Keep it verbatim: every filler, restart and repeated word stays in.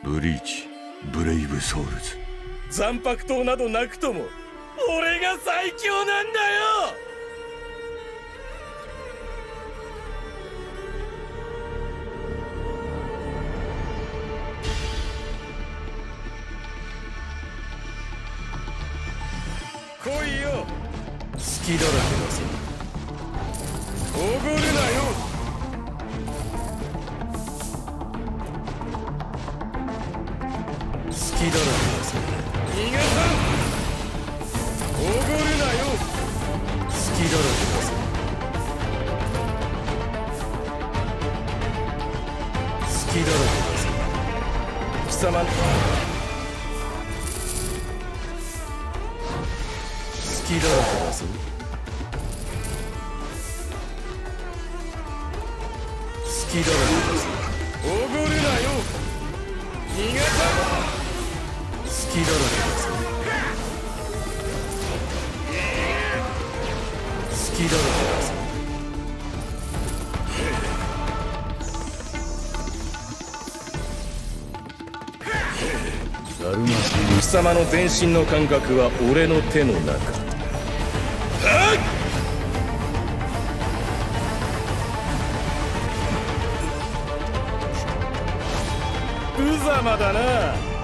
ブリーチ、ブレイブソウルズ。 残白刀などなくとも俺が最強なんだよ。来いよ、隙だらけだぞ。おごるなよ。隙だらけだぞ。逃がさん。おごるなよ。隙だらけだぞ。隙だらけだぞ。貴様隙だらけだぞ。隙だらけだぞ。おごるなよ。逃がさん。隙だらけだぞ。隙だらけだぞ。だるま貴様の全身の感覚は俺の手の中。無様だな。